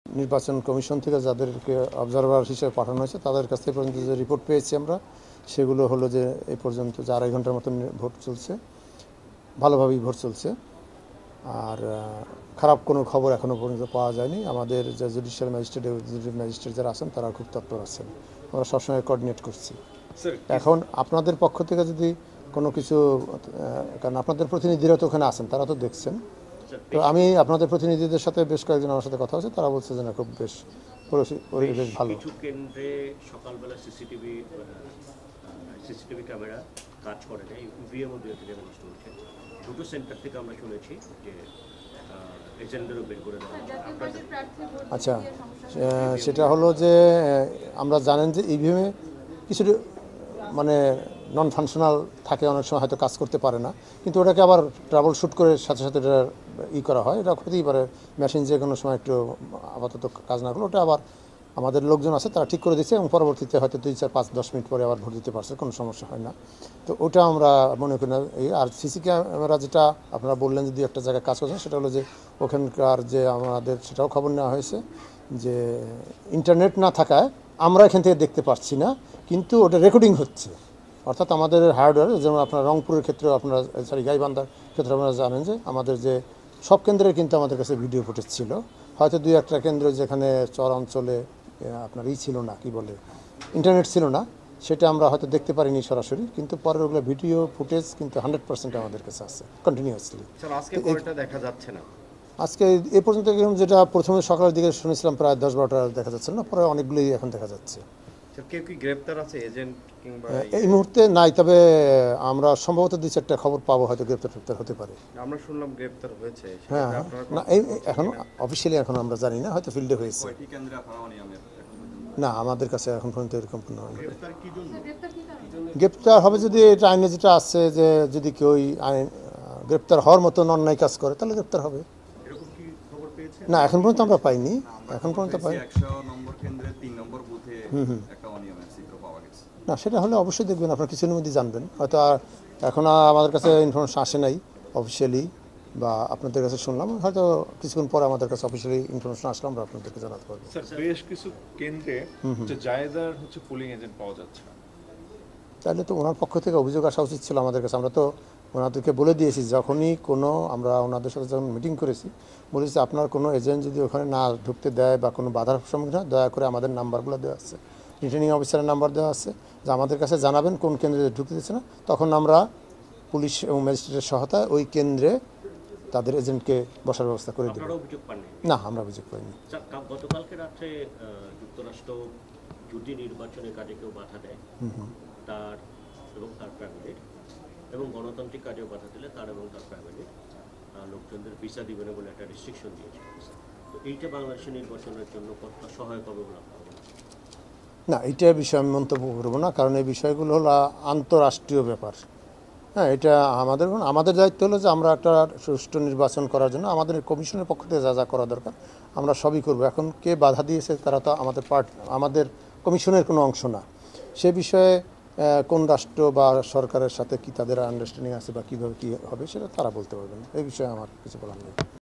নির্বাচন কমিশন থেকে যাদেরকে অবজারভার হিসেবে পাঠানো হয়েছে তাদের কাছ থেকে পর্যন্ত যে রিপোর্ট পেয়েছি আমরা, সেগুলো হলো যে এই পর্যন্ত যে 2.5 ঘন্টার মতন ভোট চলছে, ভালোভাবেই ভোট চলছে। আর খারাপ কোনো খবর এখনও পর্যন্ত পাওয়া যায়নি। আমাদের যে জুডিশিয়াল ম্যাজিস্ট্রেট, এক্সিকিউটিভ ম্যাজিস্ট্রেট যারা আছেন তারা খুব তৎপর আছেন, আমরা সবসময় কোঅর্ডিনেট করছি। এখন আপনাদের পক্ষ থেকে যদি কোনো কিছু, কারণ আপনাদের প্রতিনিধিরা তো ওখানে আছেন, তারা তো দেখছেন, তো আমি আপনাদের প্রতিনিধিদের সাথে বেশ কয়েকজন আমার সাথে কথা হচ্ছে, তারা বলছে যে না, খুব বেশ পরিবেশ ভালো। কিছু কেন্দ্রে সকালবেলা সিসিটিভি ক্যামেরা কাজ করে না, ইভিএম থেকে নষ্ট হচ্ছে। দুটো সেন্টার থেকে আমরা শুনেছি যে এজেন্টদেরও বের করে দেওয়া হচ্ছে। আচ্ছা, সেটা হলো যে আমরা জানেন যে ইভিএমে কিছু মানে নন ফাংশনাল থাকে, অনেক সময় হয়তো কাজ করতে পারে না, কিন্তু ওটাকে আবার ট্রাবল শুট করে সাথে সাথে এটা করা হয়। এটা হতেই পারে মেশিন যে কোনো সময় একটু আপাতত কাজ না করলে ওটা আবার আমাদের লোকজন আছে, তারা ঠিক করে দিচ্ছে এবং পরবর্তীতে হয়তো 2, 4, 5, 10 মিনিট পরে আবার ভোট দিতে পারছে, কোনো সমস্যা হয় না। তো ওটা আমরা মনে করি না। আর সিসি ক্যামেরা যেটা আপনারা বললেন যদি একটা জায়গায় কাজ করছেন, সেটা হলো যে ওখানকার যে আমাদের সেটাও খবর নেওয়া হয়েছে যে ইন্টারনেট না থাকায় আমরা এখান থেকে দেখতে পাচ্ছি না, কিন্তু ওটা রেকর্ডিং হচ্ছে। অর্থাৎ আমাদের হার্ডওয়্যার, যেমন আপনার রংপুরের ক্ষেত্রে আপনারা, গাইবান্ধার ক্ষেত্রে আপনারা জানেন যে আমাদের যে সব কেন্দ্রের কিন্তু আমাদের কাছে ভিডিও ফুটেজ ছিল। হয়তো 2-1টা কেন্দ্র যেখানে চর অঞ্চলে আপনার ছিল না, কি বলে, ইন্টারনেট ছিল না, সেটা আমরা হয়তো দেখতে পারিনি সরাসরি, কিন্তু পরের ওগুলো ভিডিও ফুটেজ কিন্তু 100% আমাদের কাছে আছে কন্টিনিউয়াসলি। দেখা যাচ্ছে না আজকে এ পর্যন্ত যেটা প্রথমে সকালের দিকে শুনেছিলাম প্রায় 10-12টা দেখা যাচ্ছে না, পরে অনেকগুলোই এখন দেখা যাচ্ছে। কেউ কি গ্রেপ্তার আছে এজেন্ট কিংবা? এই মুহূর্তে নাই, তবে আমরা সম্ভবত 2-4টা খবর পাবো, হয়তো গ্রেপ্তার হতে পারে। আমরা শুনলাম গ্রেপ্তার হয়েছে। হ্যাঁ, না এই এখন অফিসিয়ালি এখন আমরা জানি না, হয়তো ফিল্ডে হয়েছে। না, আমাদের কাছে এখন পর্যন্ত এরকম কোনো গ্রেপ্তার হবে যদি এটা আইনে যেটা আছে যে যদি কেউ গ্রেপ্তার হওয়ার মতন অন্যায় কাজ করে তাহলে গ্রেপ্তার হবে। না, এখন পর্যন্ত আমরা পাইনি, এখন পর্যন্ত পাইনি। না, সেটা হলে অবশ্যই দেখবেন, আপনার কিছুদিনের মধ্যে জানবেন। হয়তো এখন আমাদের কাছে ইনফরমেশন আসে নাই অফিসিয়ালি, বা আপনাদের কাছে শুনলাম, হয়তো কিছুক্ষণ পরে আমাদের কাছে অফিসিয়ালি ইনফরমেশন আসলে আমরা আপনাদেরকে জানাতে পারবো। বেশ কিছু কেন্দ্রে জায়েদার পোলিং এজেন্ট পাওয়া যাচ্ছে না, তাহলে তো ওনার পক্ষ থেকে অভিযোগ আসা উচিত ছিল আমাদের কাছে। আমরা তো ওনাদেরকে বলে দিয়েছি, যখনই কোনো আমরা ওনাদের সাথে যখন মিটিং করেছি, বলেছি আপনার কোনো এজেন্ট যদি ওখানে না ঢুকতে দেয় বা কোনো বাধার সম্মুখীন হয়, দয়া করে আমাদের নাম্বারগুলো দেওয়া আছে, রিটার্নিং অফিসারের নাম্বার দেওয়া আছে, যে আমাদের কাছে জানাবেন কোন কেন্দ্রে ঢুকতে দিচ্ছে না। তখন আমরা পুলিশ এবং ম্যাজিস্ট্রেটের সহায়তায় ওই কেন্দ্রে তাদের এজেন্টকে বসার ব্যবস্থা করে দেব। না, আমরা অভিযোগ পাইনি। গতকালকে রাত্রে যুক্তরাষ্ট্র জুটি নির্বাচনের কাজে কেউ বাধা দেয়, তার এবং তার ফ্যামিলির, এবং গণতান্ত্রিক কাজেও বাধা দিলে তার এবং তার ফ্যামিলির লোকজনদের ভিসা দিবে না বলে একটা রেস্ট্রিকশন দিয়েছে। তো এইটা বাংলাদেশের নির্বাচনের জন্য কতটা সহায়ক হবে বলে আপনার? না, এইটা বিষয়ে আমি মন্তব্য করবো না, কারণ এই বিষয়গুলো হলো আন্তঃরাষ্ট্রীয় ব্যাপার। হ্যাঁ, এটা আমাদের দায়িত্ব হলো যে আমরা একটা সুষ্ঠু নির্বাচন করার জন্য আমাদের কমিশনের পক্ষ থেকে যা যা করা দরকার আমরা সবই করবো। এখন কে বাধা দিয়েছে তারা তো আমাদের কমিশনের কোনো অংশ না। সে বিষয়ে কোন রাষ্ট্র বা সরকারের সাথে কি তাদের আন্ডারস্ট্যান্ডিং আছে বা কীভাবে কী হবে সেটা তারা বলতে পারবেন, এই বিষয়ে আমার কিছু বলার নেই।